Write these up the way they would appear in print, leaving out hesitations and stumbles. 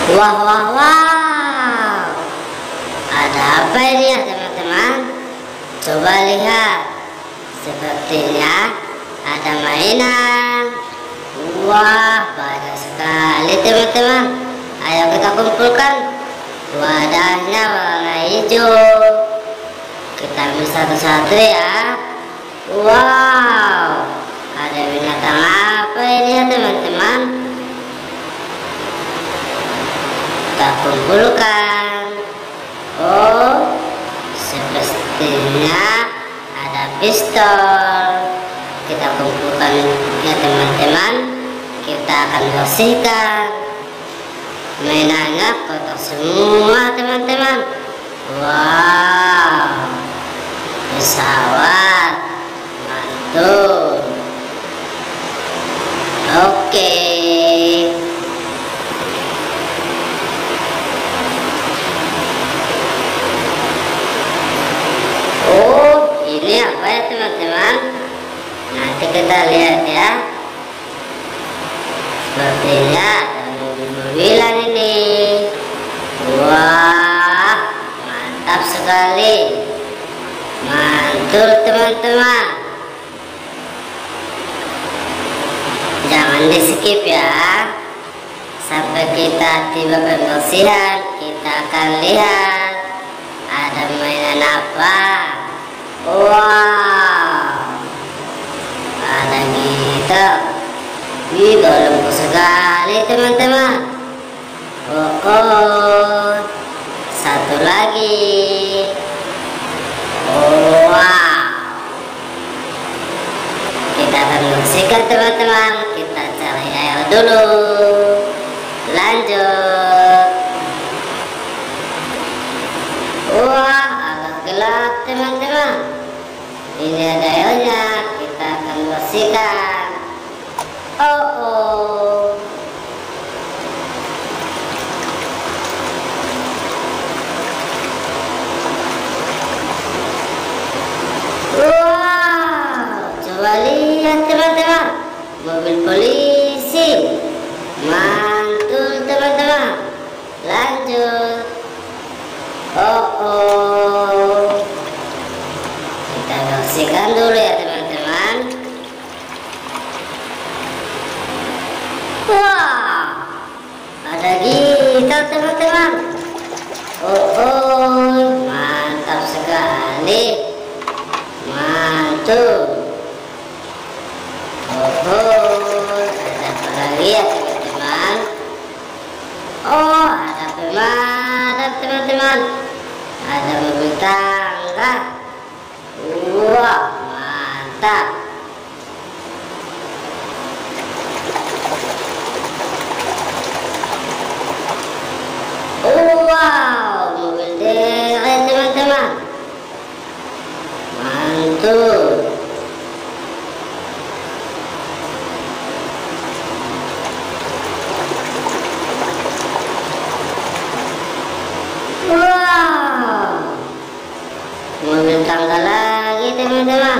Wah, wah, wah. Ada apa ini ya teman-teman? Coba lihat. Sepertinya ada mainan. Wah, banyak sekali teman-teman. Ayo kita kumpulkan. Wadahnya warna hijau. Kita ambil satu-satu ya. Wow, ada binatang apa ini ya teman-teman? Kita kumpulkan. Oh, sepertinya ada pistol. Kita kumpulkan ya teman-teman. Kita akan bersihkan. Mainannya kotor semua teman-teman. Wow, pesawat mantul. Oke. Oh, ini apa ya teman-teman? Nanti kita lihat ya. Sepertinya ada mobil-mobilan ini. Wah, mantap sekali. Mantul teman-teman. Jangan di skip ya. Sampai kita tiba pembersihan, kita akan lihat ada mainan apa. Wow, ada gitar. Wih, bagus sekali teman-teman. Oh, satu lagi. Wow, kita akan bersihkan teman-teman. Kita cari air dulu. Lanjut. Wah, agak gelap teman-teman. Ini ada airnya. Kita akan bersihkan. Oh. Wow, coba lihat teman-teman, mobil polisi. Mantul teman-teman. Lanjut. Oh. Kita bersihkan dulu ya teman-teman. Wah, ada gitar teman-teman. Oh, mantap sekali. Mantul. Oh, ada apa lagi ya teman-teman? Oh, ada pemadam teman-teman. Ada mobil tangga. Wah, mantap. Wow, mobil derek teman-teman. Mantul. Wow, mobil tangga lagi teman-teman.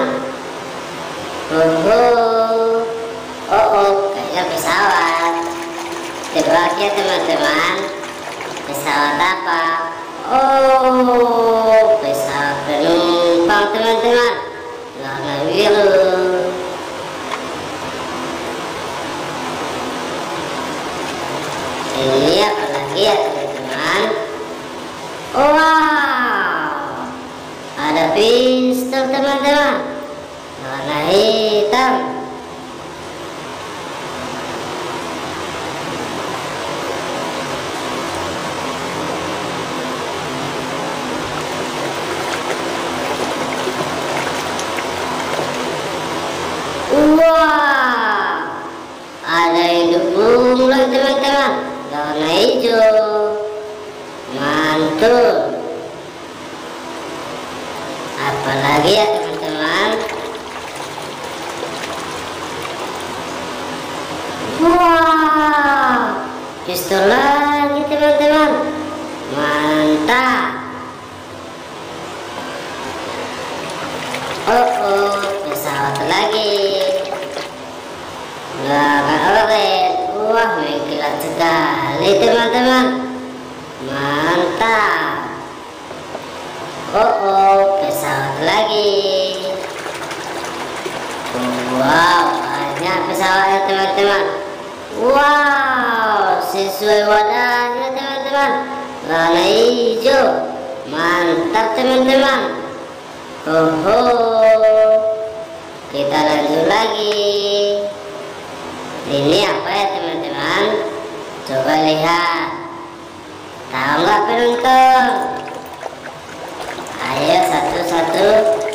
Oh, kayaknya pesawat. Tebak ya teman-teman. Pesawat apa? Oh, pesawat penumpang teman-teman. Warna biru. Ini apa lagi ya teman-teman? Wow, ada pistol teman-teman. Warna hitam. Wah, ada induk bunglon teman-teman. Warna hijau. Mantul. Apalagi ya teman-teman? Wah, pistol lagi teman-teman. Mantap. Oh, pesawat lagi. Warna oranye. Wah, mengkilat sekali teman-teman. Mantap. Oh, pesawat lagi. Wow, banyak pesawat ya teman-teman. Wow, sesuai wadahnya teman-teman. Warna hijau. Mantap teman-teman. Kita lanjut lagi. Ini apa ya teman-teman? Coba lihat. Tahu nggak penonton? Ayo satu-satu.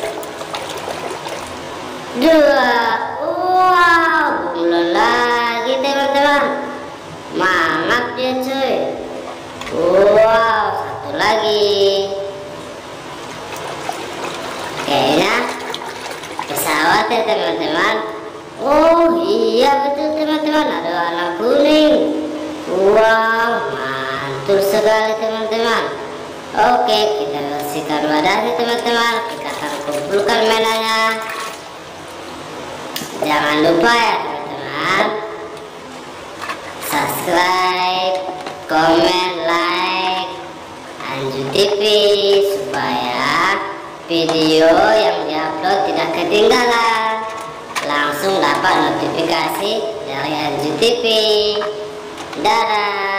Dua. Wow, belum lagi teman-teman. Mantap dia cuy. Wow, satu lagi. Kayaknya pesawat ya teman-teman. Oh iya betul teman-teman, ada warna kuning. Wow, mantul sekali teman-teman. Oke, kita bersihkan wadahnya teman-teman. Kita akan kumpulkan mainannya. Jangan lupa ya teman-teman, subscribe, komen, like Anju TV supaya video yang diupload tidak ketinggalan. Langsung dapat notifikasi dari Anju TV. Dadah.